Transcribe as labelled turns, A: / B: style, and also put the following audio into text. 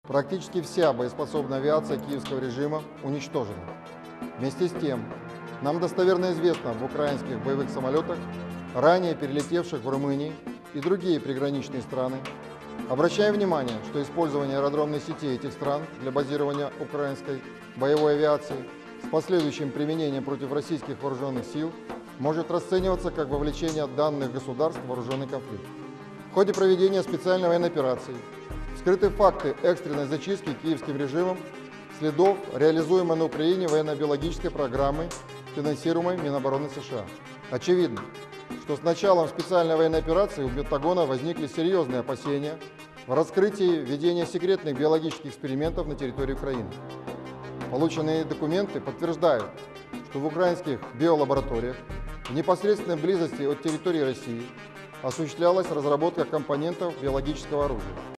A: Практически вся боеспособная авиация киевского режима уничтожена. Вместе с тем, нам достоверно известно об украинских боевых самолетах, ранее перелетевших в Румынии и другие приграничные страны. Обращаем внимание, что использование аэродромной сети этих стран для базирования украинской боевой авиации с последующим применением против российских вооруженных сил может расцениваться как вовлечение данных государств в вооруженный конфликт. В ходе проведения специальной военной операции вскрыты факты экстренной зачистки киевским режимом следов, реализуемой на Украине военно-биологической программы, финансируемой Минобороны США. Очевидно, что с началом специальной военной операции у Пентагона возникли серьезные опасения в раскрытии ведения секретных биологических экспериментов на территории Украины. Полученные документы подтверждают, что в украинских биолабораториях в непосредственной близости от территории России осуществлялась разработка компонентов биологического оружия.